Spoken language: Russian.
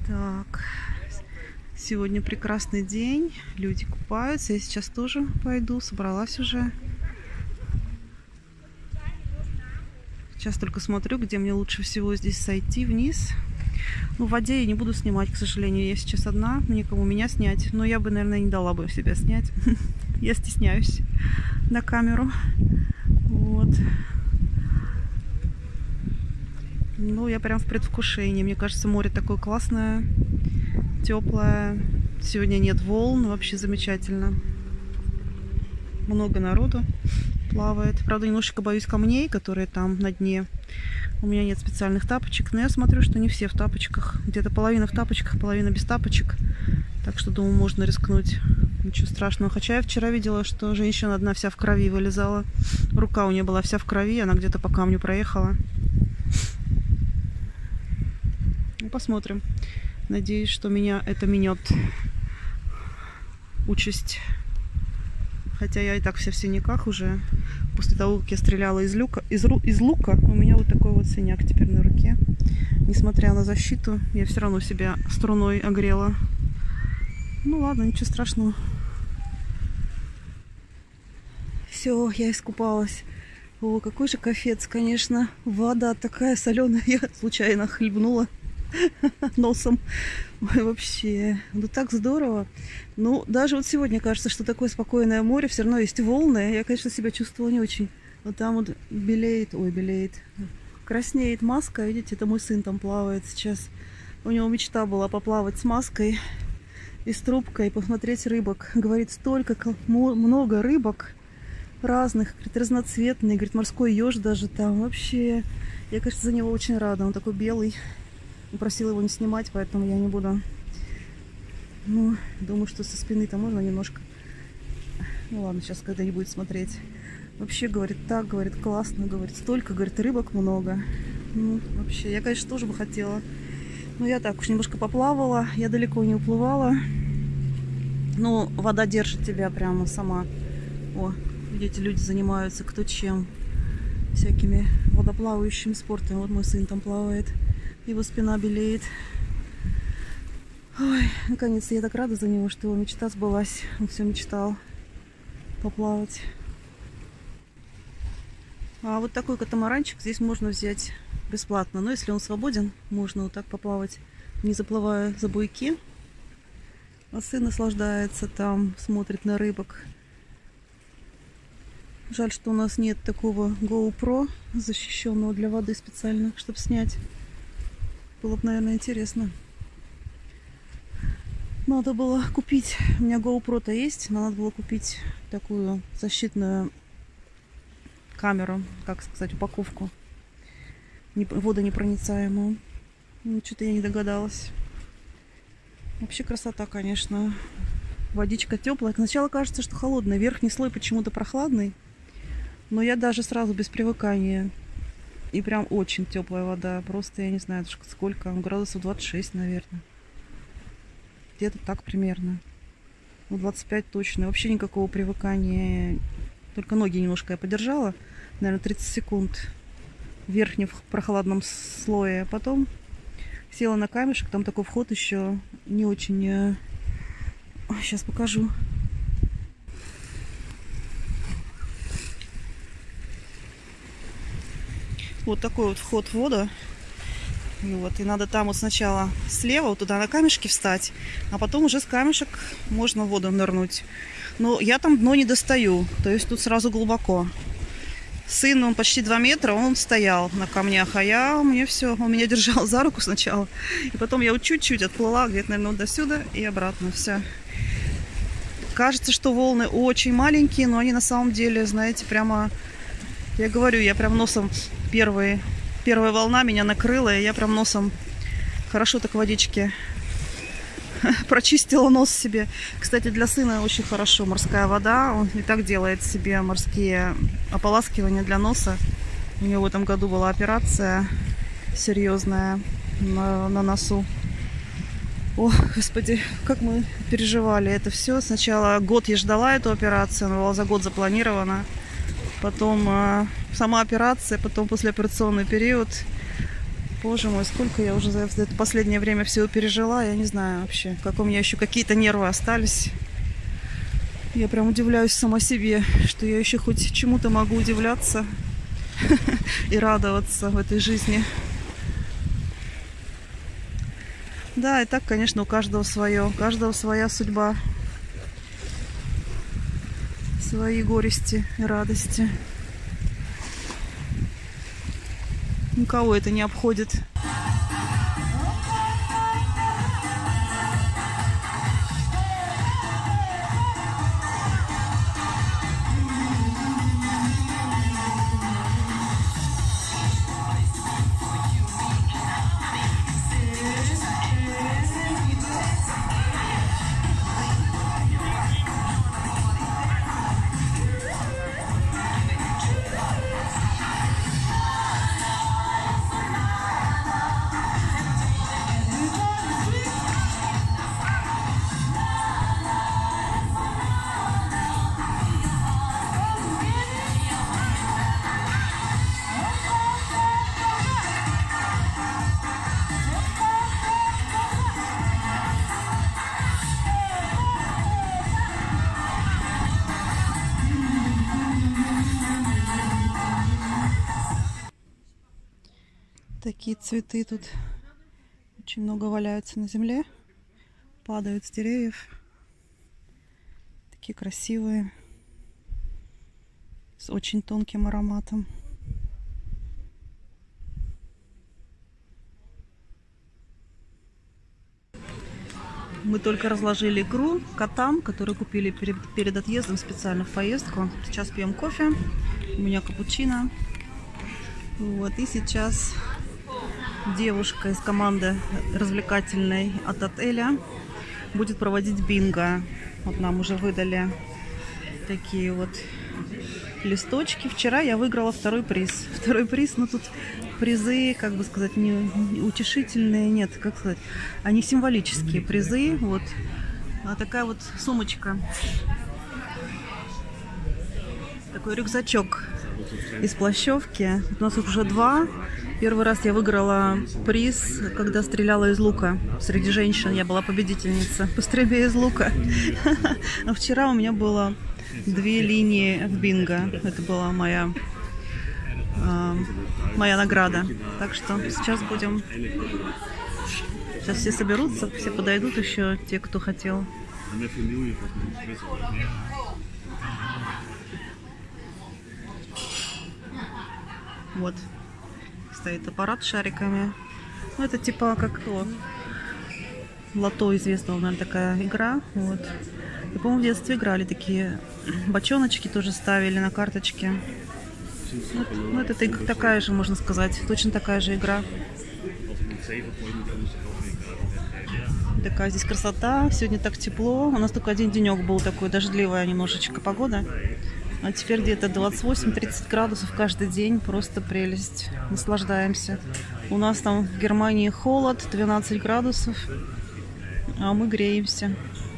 Так, сегодня прекрасный день, люди купаются, я сейчас тоже пойду, собралась уже. Сейчас только смотрю, где мне лучше всего здесь сойти вниз. Ну, в воде я не буду снимать, к сожалению, я сейчас одна, никому меня снять, но я бы, наверное, не дала бы себя снять. Я стесняюсь на камеру. Вот. Ну, я прям в предвкушении. Мне кажется, море такое классное, теплое. Сегодня нет волн, вообще замечательно. Много народу плавает. Правда, немножечко боюсь камней, которые там на дне. У меня нет специальных тапочек, но я смотрю, что не все в тапочках. Где-то половина в тапочках, половина без тапочек. Так что, думаю, можно рискнуть. Ничего страшного. Хотя я вчера видела, что женщина одна вся в крови вылезала. Рука у нее была вся в крови, она где-то по камню проехала. Ну, посмотрим. Надеюсь, что меня это минет участь. Хотя я и так вся в синяках уже. После того, как я стреляла из лука, у меня вот такой вот синяк теперь на руке. Несмотря на защиту, я все равно себя струной огрела. Ну ладно, ничего страшного. Все, я искупалась. О, какой же кафец, конечно. Вода такая соленая. Я случайно хлебнула носом. Ой, вообще, ну так здорово. Ну, даже вот сегодня кажется, что такое спокойное море, все равно есть волны. Я, конечно, себя чувствовала не очень. Вот там вот белеет, краснеет маска. Видите, это мой сын там плавает сейчас. У него мечта была поплавать с маской и с трубкой, посмотреть рыбок. Говорит, столько много рыбок разных, говорит, разноцветные. Говорит, морской еж даже там. Вообще, я, конечно, за него очень рада. Он такой белый. Просила его не снимать, поэтому я не буду. Ну, думаю, что со спины-то можно немножко. Ну ладно, сейчас когда-нибудь будет смотреть. Вообще, говорит, так, говорит, классно, говорит, столько, говорит, рыбок много. Ну, вообще, я, конечно, тоже бы хотела. Но я так уж немножко поплавала, я далеко не уплывала. Но вода держит тебя прямо сама. О, видите, люди занимаются кто чем. Всякими водоплавающими спортами. Вот мой сын там плавает. Его спина белеет. Ой, наконец-то я так рада за него, что его мечта сбылась. Он все мечтал поплавать. А вот такой катамаранчик здесь можно взять бесплатно. Но если он свободен, можно вот так поплавать, не заплывая за буйки. А сын наслаждается там, смотрит на рыбок. Жаль, что у нас нет такого GoPro, защищенного для воды специально, чтобы снять. Было бы, наверное, интересно. Надо было купить. У меня GoPro-то есть, но надо было купить такую защитную камеру, как сказать, упаковку. Водонепроницаемую. Ну, что-то я не догадалась. Вообще красота, конечно. Водичка теплая. Сначала кажется, что холодная. Верхний слой почему-то прохладный. Но я даже сразу без привыкания. И прям очень теплая вода. Просто я не знаю, сколько. Градусов 26, наверное. Где-то так примерно. Ну, 25 точно. Вообще никакого привыкания. Только ноги немножко я подержала. Наверное, 30 секунд в верхнем прохладном слое. А потом села на камешек. Там такой вход еще не очень... Сейчас покажу. Вот такой вот вход в воду. И вот, и надо там вот сначала слева вот туда на камешки встать, а потом уже с камешек можно в воду нырнуть. Но я там дно не достаю, то есть тут сразу глубоко. Сын, он почти 2 метра, он стоял на камнях, а он меня держал за руку сначала. И потом я вот чуть-чуть отплыла, где-то, наверное, вот до сюда и обратно. Все. Кажется, что волны очень маленькие, но они на самом деле, знаете, прямо... Я говорю, я прям носом первая волна меня накрыла, и я прям носом хорошо так водички прочистила нос себе. Кстати, для сына очень хорошо морская вода. Он и так делает себе морские ополаскивания для носа. У него в этом году была операция серьезная на носу. О, господи, как мы переживали это все. Сначала год я ждала эту операцию, она была за год запланирована. Потом сама операция, потом послеоперационный период. Боже мой, сколько я уже за это последнее время всего пережила. Я не знаю вообще, как у меня еще какие-то нервы остались. Я прям удивляюсь сама себе, что я еще хоть чему-то могу удивляться и радоваться в этой жизни. Да, и так, конечно, у каждого свое, у каждого своя судьба, свои горести и радости. Никого это не обходит. Такие цветы тут очень много валяются на земле, падают с деревьев. Такие красивые, с очень тонким ароматом. Мы только разложили икру котам, которую купили перед отъездом специально в поездку. Сейчас пьем кофе, у меня капучино. Вот, и сейчас девушка из команды развлекательной от отеля будет проводить бинго. Вот нам уже выдали такие вот листочки. Вчера я выиграла второй приз. Второй приз, но тут призы, как бы сказать, не утешительные, нет, как сказать, они символические призы. Вот такая вот сумочка, такой рюкзачок из плащевки. У нас уже два. Первый раз я выиграла приз, когда стреляла из лука. Среди женщин я была победительница по стрельбе из лука. А вчера у меня было 2 линии в бинго. Это была моя награда. Так что сейчас будем... Сейчас все соберутся, все подойдут еще, те, кто хотел. Вот. Стоит аппарат с шариками. Ну, это типа как лото известного, наверное, такая игра. Вот. И, по-моему, в детстве играли такие бочоночки, тоже ставили на карточки. Вот. Ну, это такая же, можно сказать, точно такая же игра. Такая здесь красота. Сегодня так тепло. У нас только один денек был такой, дождливая немножечко погода. А теперь где-то 28-30 градусов каждый день. Просто прелесть. Наслаждаемся. У нас там в Германии холод, 12 градусов. А мы греемся.